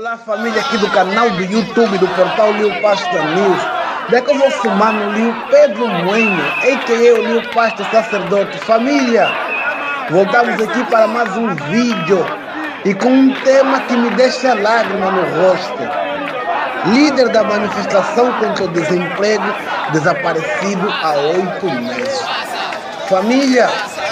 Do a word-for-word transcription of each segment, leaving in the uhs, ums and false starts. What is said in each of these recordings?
Olá, família aqui do canal do YouTube do portal Lil Pastor News. Daí que eu vou filmar no Lil Pedro Bueno, a k a o Lil Pastor Sacerdote. Família, voltamos aqui para mais um vídeo e com um tema que me deixa lágrima no rosto. Líder da manifestação contra o desemprego desaparecido há oito meses. Família,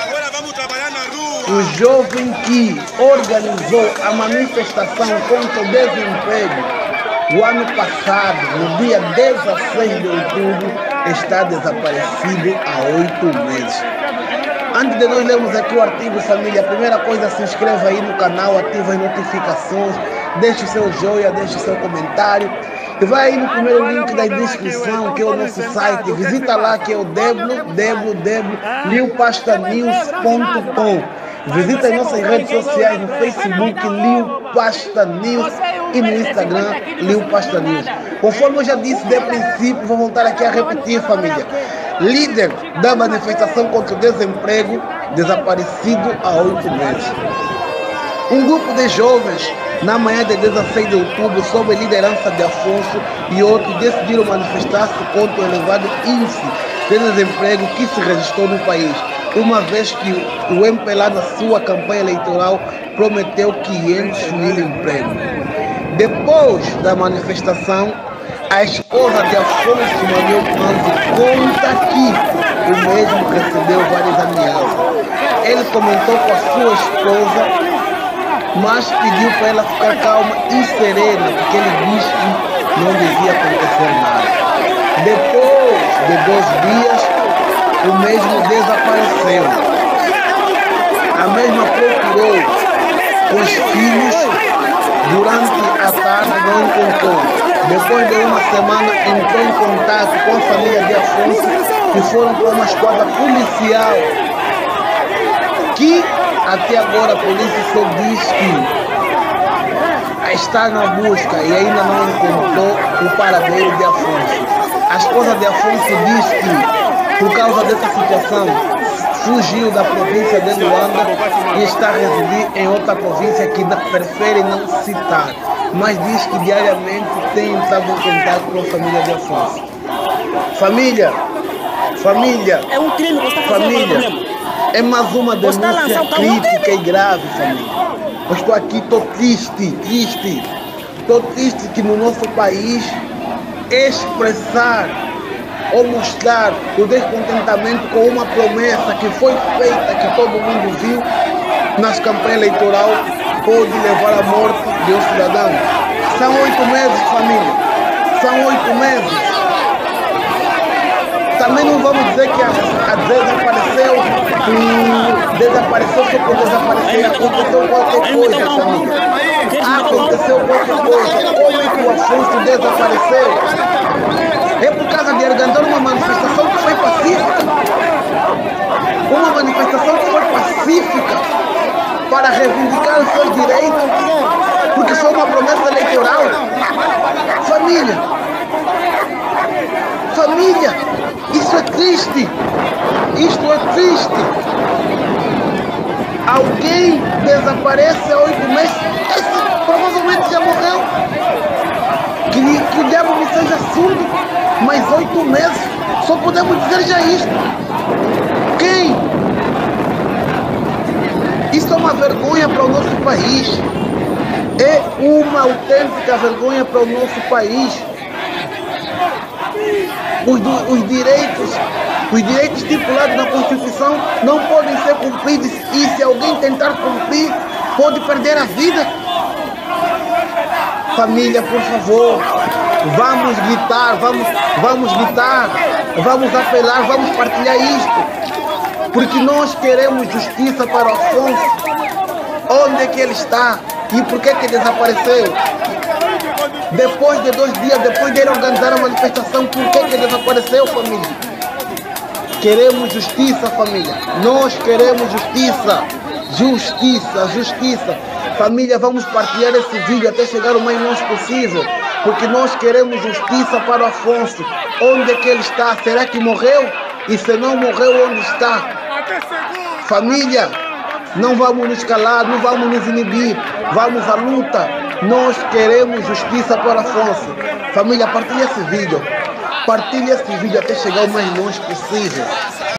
o jovem que organizou a manifestação contra o desemprego o ano passado, no dia dezesseis de outubro, está desaparecido há oito meses. Antes de nós lermos aqui o artigo, família, a primeira coisa, se inscreva aí no canal, ativa as notificações, deixe o seu joinha, deixe o seu comentário. E vai aí no primeiro link da descrição, que é o nosso site. Visita lá, que é o w w w ponto lil pastor news ponto com. Visita as nossas redes sociais, no Facebook, Lil Pastor News, e no Instagram, Lil Pastor News. Conforme eu já disse de princípio, vou voltar aqui a repetir, família. Líder da manifestação contra o desemprego, desaparecido há oito meses. Um grupo de jovens, na manhã de dezesseis de outubro, sob a liderança de Afonso e outros, decidiram manifestar-se contra o elevado índice de desemprego que se registrou no país, uma vez que o M P L A, na sua campanha eleitoral, prometeu quinhentos mil empregos. Depois da manifestação, a esposa de Afonso Manuel Panzi conta que o mesmo recebeu várias ameaças. Ele comentou com a sua esposa, mas pediu para ela ficar calma e serena, porque ele disse que não devia acontecer nada. Depois de dois dias, o mesmo desapareceu. A mesma procurou os filhos durante a tarde, não encontrou. Depois de uma semana, entrou em contato com a família de Afonso, que foram para uma esquadra policial, que até agora a polícia só diz que está na busca e ainda não encontrou o paradeiro de Afonso. A esposa de Afonso diz que, por causa dessa situação, fugiu da província de Luanda e está a residir em outra província que prefere não citar, mas diz que diariamente tem entrado em contato com a família de Afonso. Família, família, é um crime, você está fazendo família, é mais uma denúncia crítica e grave, família. Eu estou aqui, estou triste, triste, estou triste que no nosso país expressar ou mostrar o descontentamento com uma promessa que foi feita, que todo mundo viu nas campanhas eleitorais, pode levar à morte de um cidadão. São oito meses, família. São oito meses. Também não vamos dizer que a, a desapareceu, hum, desapareceu só por desaparecer. Aconteceu qualquer coisa, família. Aconteceu qualquer coisa. Como é que o Afonso desapareceu? É por causa de organizar uma manifestação que foi pacífica. Uma manifestação que foi pacífica para reivindicar os seus direitos, porque foi uma promessa eleitoral. Família, família, isso é triste. Isto é triste. Alguém desaparece há oito meses, esse provavelmente já morreu. Que, que o diabo me seja surdo, mas oito meses, só podemos dizer já isto. Quem? Isso é uma vergonha para o nosso país. É uma autêntica vergonha para o nosso país. Os, os direitos, os direitos estipulados na Constituição não podem ser cumpridos, e se alguém tentar cumprir, pode perder a vida. Família, por favor, vamos gritar, vamos, vamos gritar, vamos apelar, vamos partilhar isto, porque nós queremos justiça para o Afonso. Onde é que ele está e por que que desapareceu? Depois de dois dias, depois de ele organizar a manifestação, por que que desapareceu, família? Queremos justiça, família. Nós queremos justiça. Justiça, justiça. Família, vamos partilhar esse vídeo até chegar o mais longe possível, porque nós queremos justiça para o Afonso. Onde é que ele está? Será que morreu? E se não morreu, onde está? Família, não vamos nos calar, não vamos nos inibir. Vamos à luta. Nós queremos justiça para Afonso. Família, partilhe esse vídeo. Partilhe esse vídeo até chegar o mais longe possível.